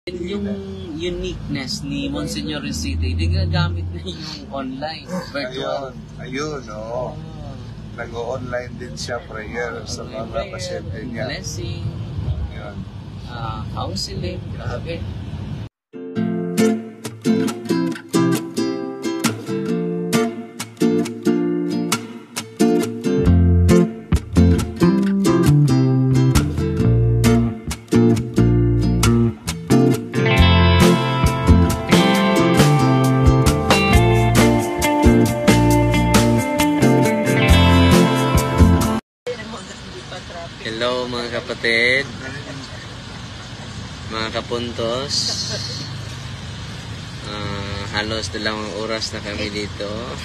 Yung uniqueness ni Monsignor City, hindi gagamit na yung online, virtual. Ayun, oo. Nag-online din siya prayer sa mga pasyente niya. Blessing, Yun. counseling, grabe. Hello mga kapatid, mga kapuntos. Halos 2 oras na kami dito.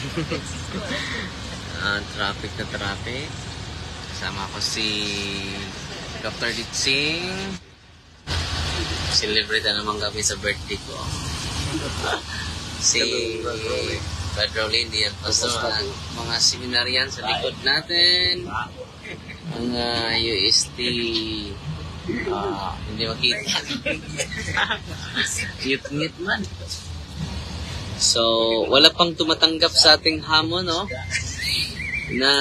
Traffic na traffic. Kasama ko si Dr. Ditsing. Celebrate na naman kami sa birthday ko. Si Brad Rowley, diyan pastor, mga seminaryan sa likod natin. Mga UST hindi makita. Cute man. So, wala pang tumatanggap sa ating hamon, no? Na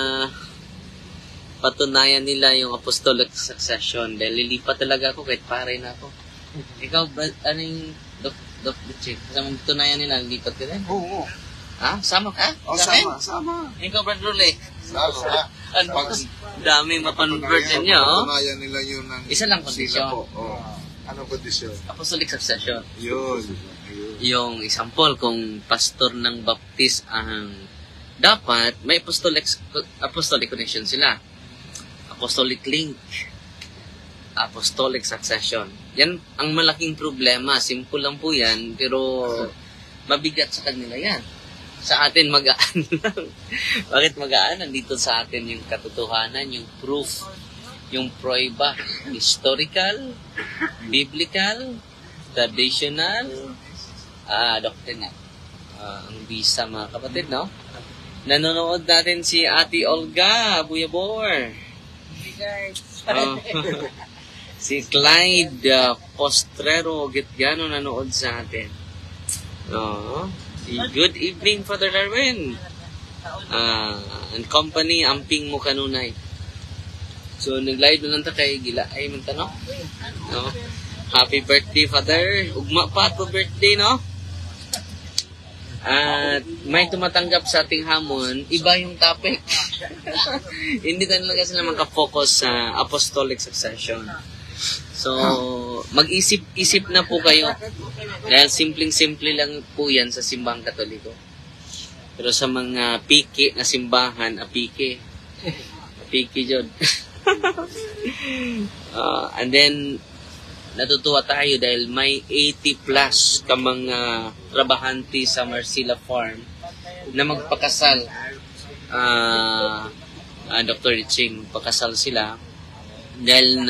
patunayan nila yung apostolic succession. Dahil lilipat talaga ako kahit pare na ako. Ikaw, anong Doc Chick? Kasama tunayan nila, lilipat ka din? Oo. Ha? Sama ka? Oh, sama. Ikaw, Brad Rowley? Sama. Ano? Dami mapanonvert niya, oh. Patunayan nila yun ng... Isa lang kondisyon. Anong kondisyon? Apostolic succession. Yun. Yung example, kung pastor ng baptist ang dapat, may apostolic connection sila. Apostolic link. Apostolic succession. Yan ang malaking problema. Simple lang po yan, pero mabigat sa kanila yan. Sa atin, magaan lang. Bakit magaan? Nandito sa atin yung katotohanan, yung proof, yung prueba, historical, biblical, traditional, doctrinal. Ang bisa, mga kapatid, no? Nanonood natin si Ate Olga Buyabor. Si Clyde Postrero Gitgano nanood sa atin. Good evening, Father Darwin. And company, amping mo kanunay. So, nag-live na lang ta kay Gila. Ay, magtanong? No? Happy birthday, Father. Ugma pa to birthday, no? At may tumatanggap sa ating hamon, iba yung topic. Hindi talaga sila makafocus sa apostolic succession. So, mag-isip-isip na po kayo. Dahil simpleng-simple lang po yan sa simbahang Katoliko. Pero sa mga piki na simbahan, apike. Apike dyan. And then, natutuwa tayo dahil may 80 plus ka mga trabahante sa Marcilla Farm na magpakasal. Dr. Riching, pakasal sila dahil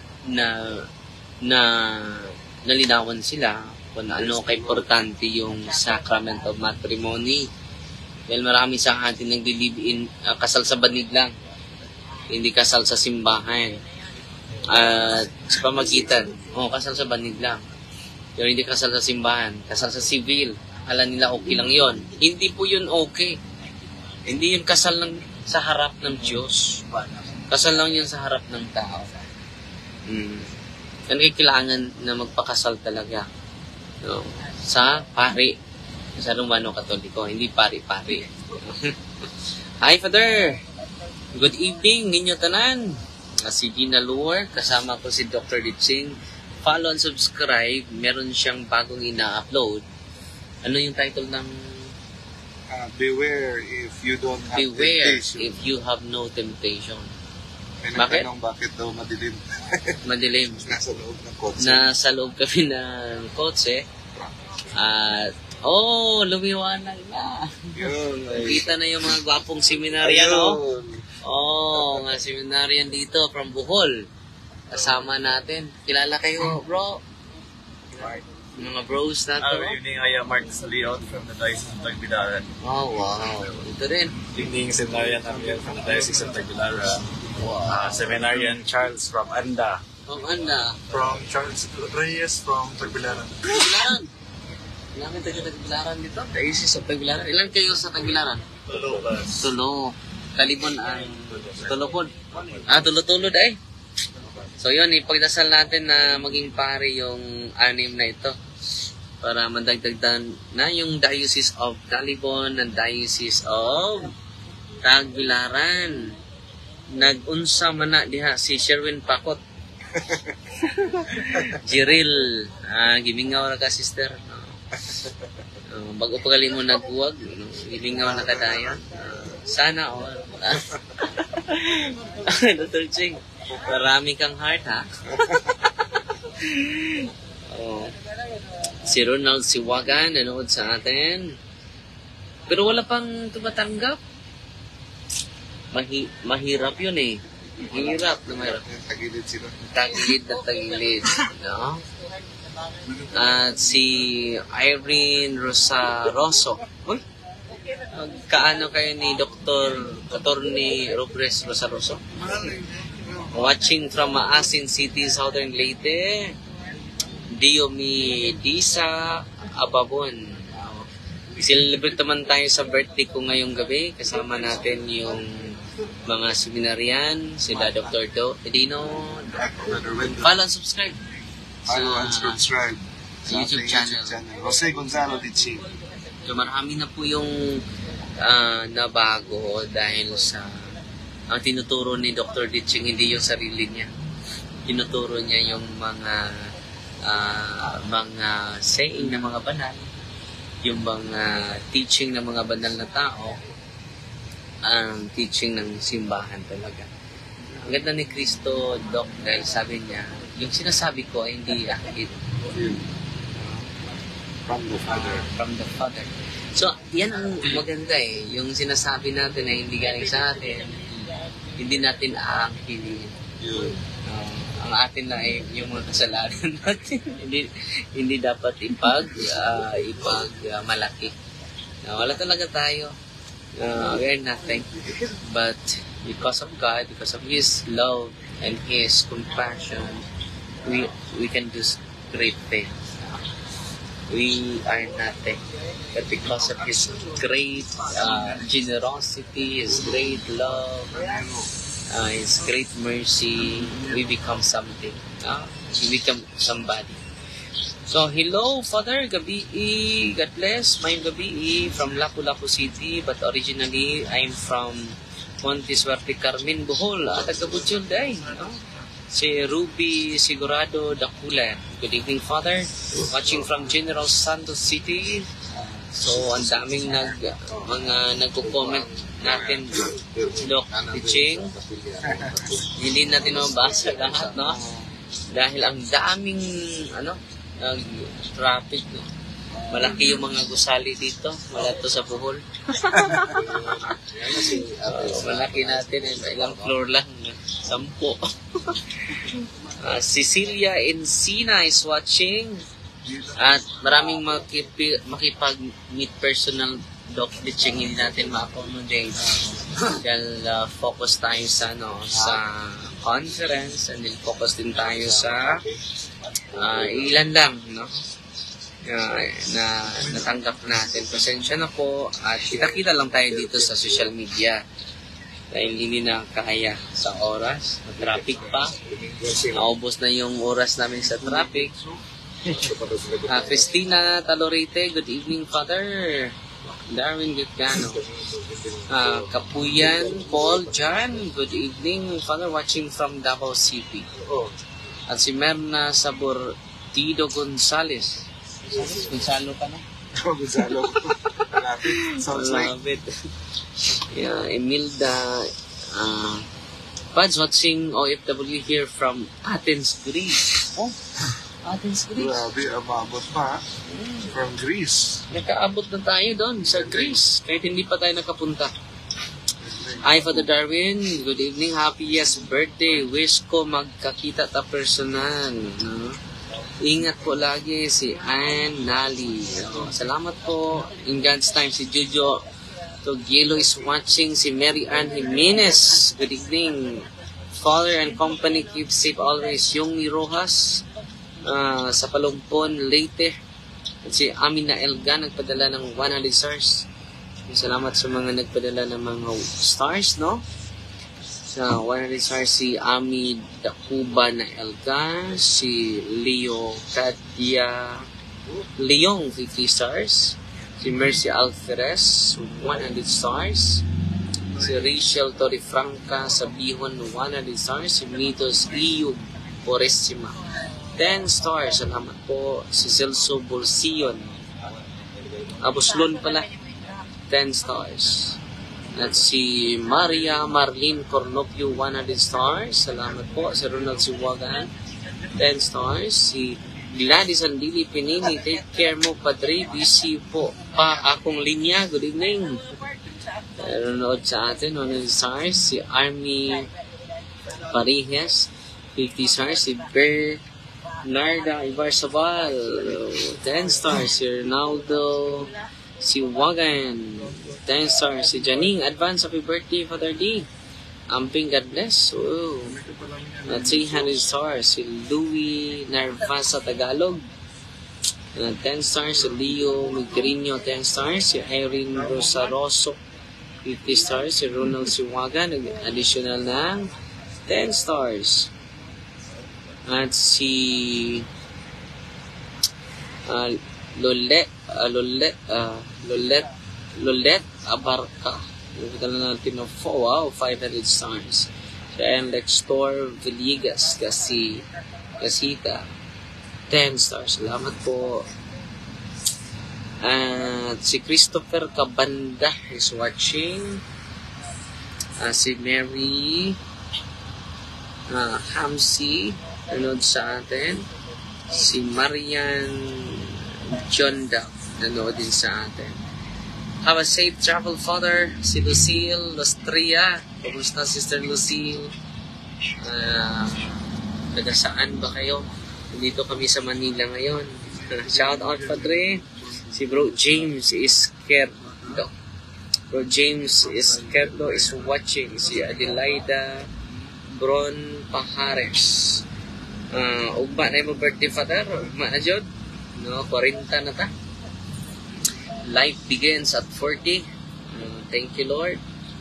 nalinawan sila kung ano ka-importante yung sacrament of matrimony. Dahil marami sa atin nag-live-in, kasal sa banig lang. Hindi kasal sa simbahan. At sa pamagitan, kasal sa banig lang. Pero hindi kasal sa simbahan, kasal sa civil. Alam nila okay lang yon. Hindi po yun okay. Hindi yun kasal lang sa harap ng Diyos. Kasal lang yun sa harap ng tao. Yan kailangan na magpakasal talaga. No? Sa pari. Sa Romano Katoliko. Hindi pari-pari. Hi, Father! Good evening, ninyo tanan. Si Gina Luar. Kasama ko si Dr. Ditsing. Follow and subscribe. Meron siyang bagong ina-upload. Ano yung title ng... Beware if you don't have Beware temptation. if you have no temptation. Bakit daw madilim? Madilim. Nasa loob ng kotse. Nasa loob kami ng kotse. At, lumiwanag na. Yun. Kita na yung mga gwapong seminaryan, no? Mga seminaryan dito from Bohol. Kasama natin. Kilala kayo, bro? Mga bros natin. Good evening, I am Marcus Leon from the Diocese of Tagbilaran. Oh, wow. Ito rin. Good evening, Seminarian Amiel from the Diocese of Tagbilaran. Wow. Seminarian Charles from Anda. From Anda. From Charles Reyes from Tagbilaran. Tagbilaran. Ilang taga Tagbilaran dito? Diocese of Tagbilaran. Ilan kayo sa Tagbilaran? Tulo. Talibon ang tulo po. Tulo-tulo dahil. So yun, ipagdasal natin na maging pare yung anim na ito. Para madagdagdan na yung Diocese of Talibon and Diocese of Tagbilaran. Nag-unsa man na diha si Sherwin Pakot. Jiril. Gimingaw na ka, sister. Bago pa mo nagbuwag, gimingaw na ka dayon. Sana all. Dr. Ching, marami kang heart, ha? Si Ronald Siwagan, nanood sa atin. Pero wala pang tumatanggap. Mahirap yun eh. Mahirap. Tagilid sila. Tagilid na tagilid. No? At si Irene Rosaroso. Uy, magkaano kayo ni Dr. Attorney Robres Rosaroso? Watching from Maasin City, Southern Leyte. Diomi Disa Ababon. Celebrate naman tayo sa birthday ko ngayong gabi. Kasama natin yung mga seminaryan, sila Dr. Edino. Follow and subscribe. Follow and subscribe sa YouTube channel. Jose Gonzalo Dichi. So marami na po yung nabago dahil sa ang tinuturo ni Dr. Ditching, hindi yung sarili niya. Tinuturo niya yung mga saying ng mga banal, yung mga teaching ng mga banal na tao, ang teaching ng simbahan talaga. Ang ganda ni Cristo, Doc, dahil sabi niya, yung sinasabi ko ay hindi akin. From the Father. From the Father. So, yan ang maganda eh. Yung sinasabi natin na hindi galing sa atin, hindi natin aangkinin. Ang atin na ay yung mga kasalanan natin. hindi dapat malaki. Wala talaga tayo. We're nothing. But because of God, because of His love and His compassion, we can do great things. We are nothing. But because of His great generosity, His great love, His great mercy, we become something. We become somebody. So, hello, Father, gabi. God bless. Mayong gabi from Lapu-Lapu City, but originally, I'm from Monte Suerte, Carmen, Bohol. Taga-Butchol, day. Si Ruby Sigurado Dakulan. Good evening, Father. Watching from General Santos City. So, ang daming nagko-comment natin, Doc Ditching. Hindi natin mabasa lahat, no? Dahil ang daming, traffic, no? Malaki yung mga gusali dito. Wala to sa Bohol. Malaki natin. Ilang floor lang. 10. Cecilia Encina is watching. At maraming makipag-meet personal Doc Ditching. Hindi natin ma-accommodate. Dahil focus tayo sa conference. And then focus din tayo sa ilan lang, no? Na natanggap natin. Pasensya na po at kita-kita lang tayo dito sa social media dahil hindi na kaya sa oras, traffic pa, naubos na yung oras namin sa traffic. Christina Talorite, good evening, Father. Darwin Gutgano, Kapuyan Paul Jan, good evening, Father, watching from Davao City. At si Merna Sabortido Gonzales. Gonzalo ka na? Gonzalo. Sounds like. Yeah, Emilda. Pads watching OFW here from Athens, Greece. Oh, Athens, Greece. Grabe, umabot pa. From Greece. Nakaabot na tayo doon sa Greece. Kahit hindi pa tayo nakapunta. Hi, Father Darwin. Good evening. Happy birthday. Wish ko magkakita ta personal. No? Ingat po lagi si Ann Nali. Salamat po. In God's time, si Jojo Togielo is watching. Si Mary Ann Jimenez. Good evening, Father and company, keep safe always. Yung ni Rojas, sa Palumpon, Leyte. At si Amina Elga, nagpadala ng 100 stars. Salamat sa mga nagpadala ng mga stars, no? Sa 100 stars, si Ami Dakuba na Elga, si Leo Kadia Leong, 50 stars. Si Mercy Alferez, 100 stars. Si Rachel Torrefranca sa Bihon, 100 stars. Si Mitos Iyub Poressima, 10 stars. Salamat po. Si Celso Bolsion, Abuslon pala, 10 stars. At si Maria Marlene Cornopio, 100 stars. Salamat po. Si Ronald Siwagan, 10 stars. Si Gladys Andili Pinini, take care mo, Padre. Busy po pa akong linya. Good evening. Nanonood sa atin, 100 stars. Si Army Parihes, 50 stars. Si Bernarda Ibarzabal, 10 stars. Si Ronaldo Siwagan, 10 stars. Si Janine, advance happy birthday, Father D. Amping, God bless. Oh. At 300 stars. Si Louie Narvasa Tagalog, 10 stars. Si Leo Migrino, 10 stars. Si Irene Rosaroso, 50 stars. Si Ronald Siwaga, additional ng 10 stars. At si Lolet Abarca, nagdala natin ng 500 stars. Si Alex Tor Villegas, Casita, 10 stars. Salamat po. At si Christopher Cabanda is watching. Si Mary Hamsi, nanood sa atin. Si Marian Jonda, nanood din sa atin. Have a safe travel, Father. Si Lucille Lostria. Kumusta, Sister Lucille? Taga saan ba kayo? Dito kami sa Manila ngayon. Shout out, Padre. Si Bro James Izquierdo. Bro James Izquierdo is watching. Si Adelaida Bron Pajares. Ugma na yung birthday, Father. Ugma na, Jod. No, 40 na ta. Life begins at 40. Thank you, Lord.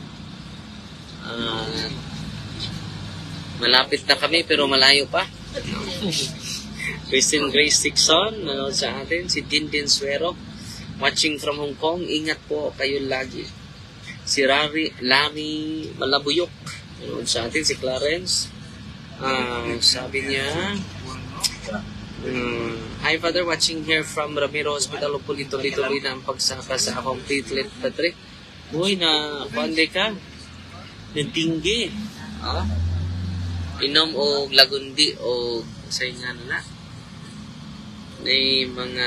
Malapit na kami pero malayo pa. Christine Grace Dixon, nanood sa atin. Si Dindin Suero, watching from Hong Kong. Ingat po kayo lagi. Si Larry Malabuyok, nanood sa atin. Si Clarence, sabi niya, hi, Father, watching here from Ramiro Hospital. Tuloy-tuloy na ang pagsaka sa akong platelet, Padre. Uy, na pande ka. Natinggi. Inom o lagundi o sa nga na. May mga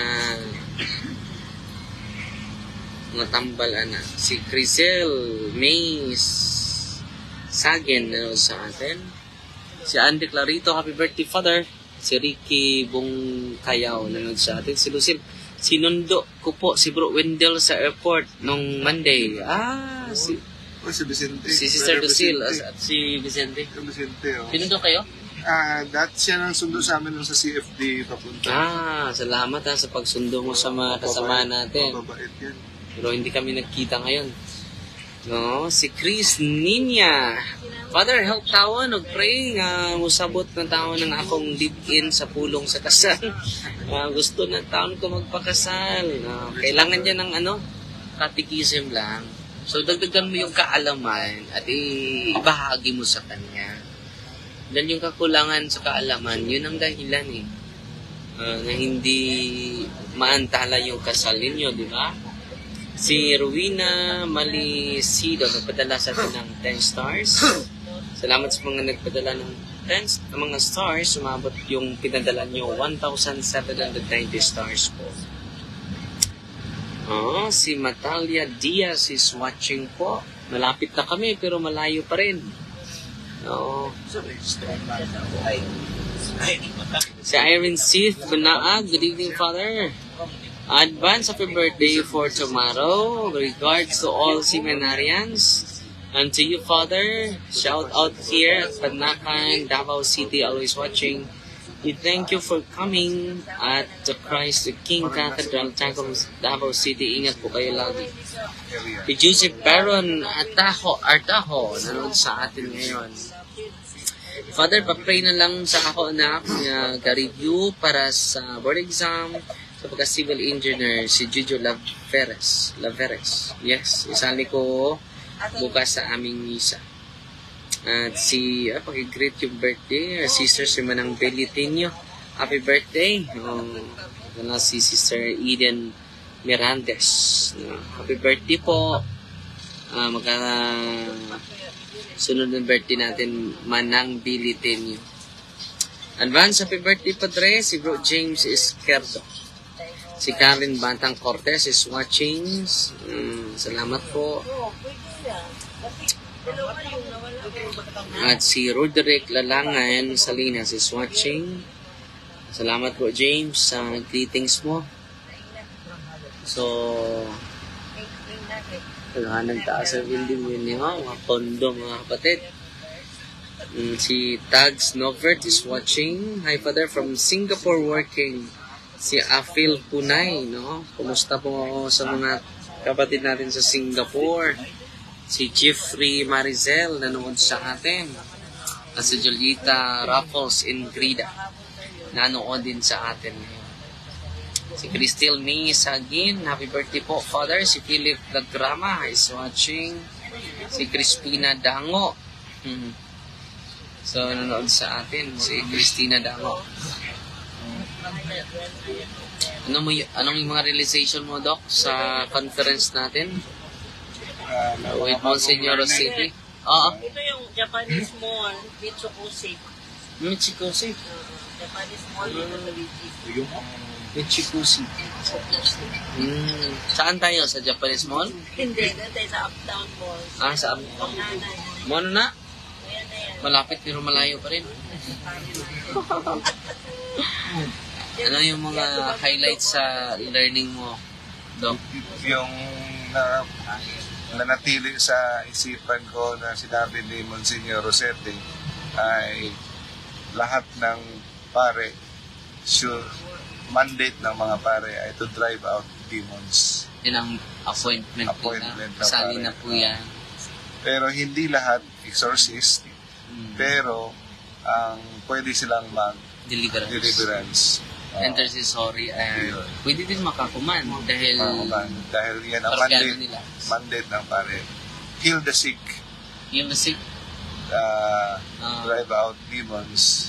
tambal ana. Si Crisel Mays Sagen na sa atin. Si Andy Clarito, happy birthday, Father. Si Ricky Bungkayaw nanood sa atin. Si Lucille, sinundo ko po si Bro Wendell sa airport nung Monday. Si Vicente. Si Sister Lucille at si Vicente. Vicente, oh. Sinundo kayo? Siya nang sundo sa amin nung sa CFD papunta. Salamat sa pagsundo mo sa mga kasama natin. Mababait yan. Pero hindi kami nagkita ngayon. No, si Chris Ninya. Father, help tawon og pray nga musabot ng taon ng akong live-in sa pulong sa kasal. Gusto ng taon ko magpakasal. Kailangan niya ng catechism lang. So dagdagan mo yung kaalaman at ibahagi mo sa kanya. Dahil yung kakulangan sa kaalaman, yun ang dahilan na hindi maantala yung kasal ninyo, di ba? Si Rowena Malisido, nagpadala sa atin ng 10 stars. Salamat sa mga nagpadala ng 10 mga stars. Sumabot yung pinadala nyo, 1,790 stars po. Si Natalia Diaz is watching po. Malapit na kami pero malayo pa rin. Si Irene Sith Bunaag, good evening, Father. Advance happy birthday for tomorrow. Regards to all seminarians. And to you, Father, shout out here at Panakan, Davao City, always watching. We thank you for coming at the Christ the King Cathedral, Davao City. Ingat po kayo lagi. Si Joseph Baron Artaho, nanood sa atin ngayon. Father, papray na lang sa ako na ka-review para sa board exam sa pagka-civil engineer, si Jujo Laveres. Yes, isali ko bukas sa aming misa. At pag-greet yung birthday, Sister si Manang Belitinho. Happy birthday. Si Sister Eden Mirandes. Happy birthday po. Sunod ng birthday natin, Manang Belitinho. Advance happy birthday, Padre, si Bro James Izquierdo. Si Karen Bantang Cortez is watching. Salamat po. At si Roderick Lalangan Salinas is watching. Salamat po, James, sa greetings mo. So, nagtaas sa building yun mga kondo, mga kapatid. Si Tags Novert is watching. Hi, Father, from Singapore working. Si Afil Punay, no? Kumusta po sa mga kapatid natin sa Singapore? Si Jeffrey Marizel, nanood sa atin. At si Julieta Raffles Ingrida, nanood din sa atin. Si Cristel May Sagin, happy birthday po, Father. Si Philip Lagrama is watching. Si Crispina Dango. So, nanood sa atin, si Christina Dango. Anong yung mga realization mo, Doc, sa conference natin? With Monsignor City? Oo. Ito yung Japanese Mall, Mitsukoshi. Mitsukoshi? Japanese Mall dito sa BGC. Mitsukoshi. Saan tayo? Sa Japanese Mall? Hindi, doon tayo sa Uptown Mall. Sa Uptown. Ano na? Malapit pero malayo pa rin. Ano yung mga highlights sa learning mo, Doc? Yung nanatili sa isipan ko na sinabi ni Monsignor Rosete ay lahat ng pare, mandate ng mga pare ay to drive out demons. Yun ang appointment na Sali pare. na po yan. Pero hindi lahat exorcist, pero ang pwede silang mag-deliverance. Intercessory pwede din makakuman dahil yan ang mandate ng pare. Heal the sick. Heal the sick. Drive out demons.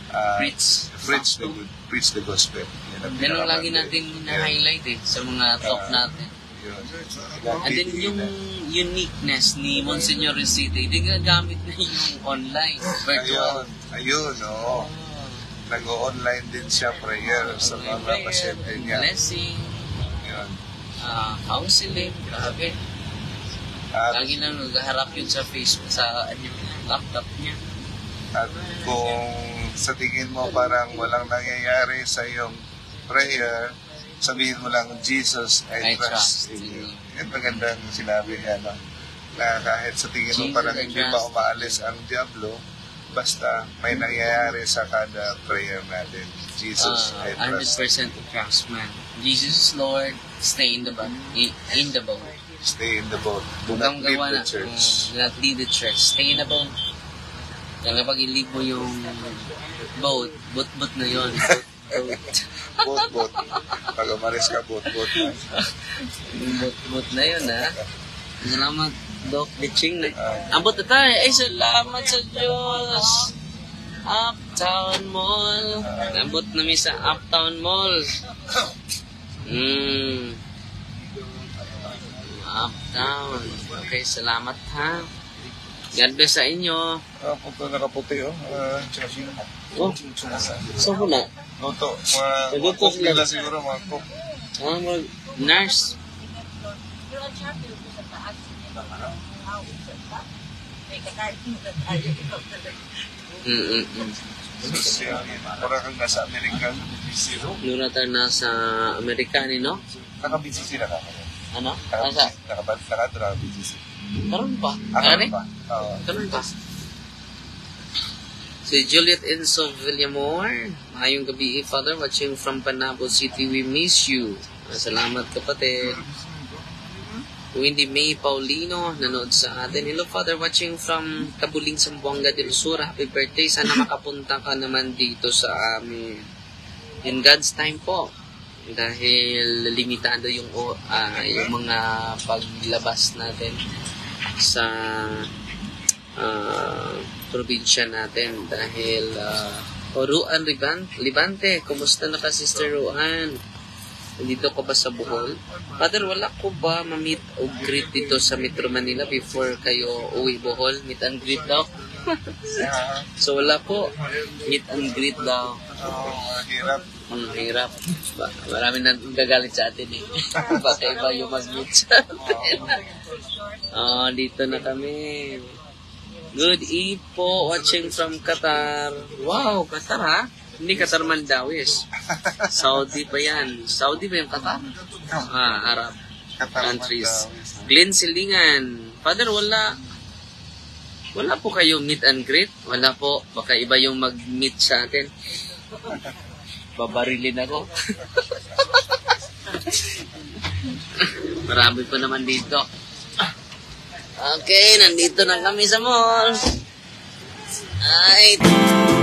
Preach the gospel. Yan ang lagi natin na-highlight sa mga talk natin. And then yung uniqueness ni Monsignor City, hindi gagamit na yung online, virtual. Ayun. Nag-online din siya prayer sa mga pasyente niya. Blessing. Yun. Counseling. Grabe. Lagi lang naghaharap yun sa Facebook, sa laptop niya. At kung sa tingin mo parang walang nangyayari sa iyong prayer, sabihin mo lang, Jesus, I trust in you. Yan magandang sinabi niya, no? Na kahit sa tingin mo parang hindi pa umaalis ang Diablo, basta may nangyayari sa kada prayer natin. Jesus, I trust. 100% trust, man. Jesus is Lord. Stay in the boat. In the boat. Stay in the boat. Do not leave the church. Do not leave the church. Stay in the boat. Kaya kapag i-leave mo yung boat, boat na yun. Boat. Pag umalis ka, boat. Boat na yun, ha? Salamat, Doc Biching. Abot na tayo. Ay, salamat sa Diyos. Uptown Mall. Abot namin sa Uptown Mall. Uptown. Okay, salamat, ha? God bless sa inyo. Puto nakaputi, So po na? Luto. Luto Cook sila. nila siguro, mga cook. Nurse. Para kang nasa American. Nuna tayo nasa Amerikani, no? Naka-BGC na ka. Ano? Nasa? Naka-BGC. Karon pa. Ano Ano pa? Oo. Karon pa. Si Juliet Enzo Villamor. Mayong gabi, Father. Watching from Panabo City. We miss you. Salamat, kapatid. Wendy May Paulino, nanood sa atin. Hello, Father. Watching from Kabuling, Zamboanga del Sur. Happy birthday. Sana makapunta ka naman dito sa amin. In God's time po. Dahil limitado yung mga paglabas natin sa probinsya natin. Dahil Ruan Libante, kumusta na ka, Sister Ruan? Nandito ko ba sa Bohol? Father, wala ko ba ma-meet o greet dito sa Metro Manila before kayo uwi Bohol? Meet and greet daw? So wala po. Meet and greet daw. Hirap. Hirap. Marami na gagalit sa atin eh. Baka iba yung mag-meet sa atin. Dito na kami. Good eve po. Watching from Qatar. Wow, Qatar ha? Hindi Qatar Mandawis. Saudi pa yan. Saudi ba yung Qatar? Arab countries. Glenn Silingan. Father, wala po kayo meet and greet? Wala po. Baka iba yung mag-meet sa atin. Babarilin ako. Marami pa naman dito. Okay, nandito na kami sa mall. Ay.